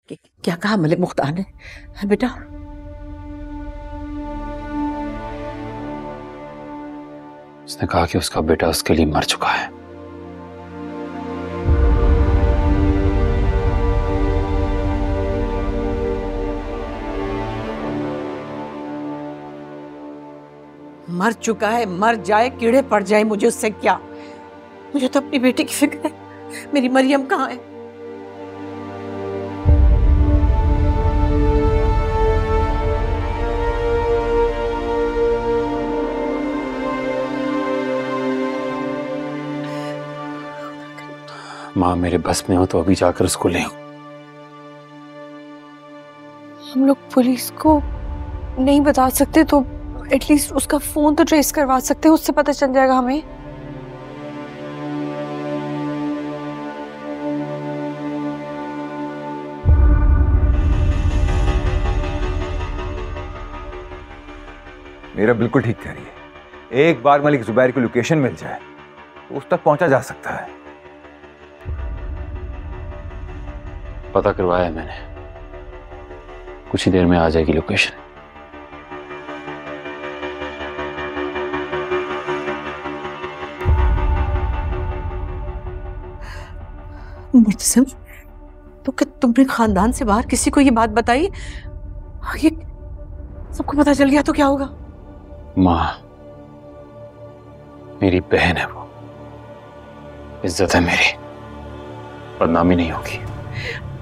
क्या कहा मलिक मुख्तार ने? बेटा उसने कहा कि उसका बेटा उसके लिए मर चुका है। मर चुका है, मर जाए, कीड़े पड़ जाए, मुझे उससे क्या? मुझे तो अपनी बेटी की फिक्र है। मेरी मरियम कहाँ है? माँ मेरे बस में हो तो अभी जाकर उसको ले आओ। हम लोग पुलिस को नहीं बता सकते तो एटलीस्ट उसका फोन तो ट्रेस करवा सकते हैं, उससे पता चल जाएगा हमें। मेरा बिल्कुल ठीक कह रही है। एक बार मलिक जुबैर की लोकेशन मिल जाए तो उस तक पहुंचा जा सकता है। पता करवाया है मैंने, कुछ ही देर में आ जाएगी लोकेशन। मुर्तसिम, तो क्या तुमने खानदान से बाहर किसी को ये बात बताई? ये सबको पता चल गया तो क्या होगा? माँ मेरी बहन है, वो इज्जत है मेरी, बदनामी नहीं होगी।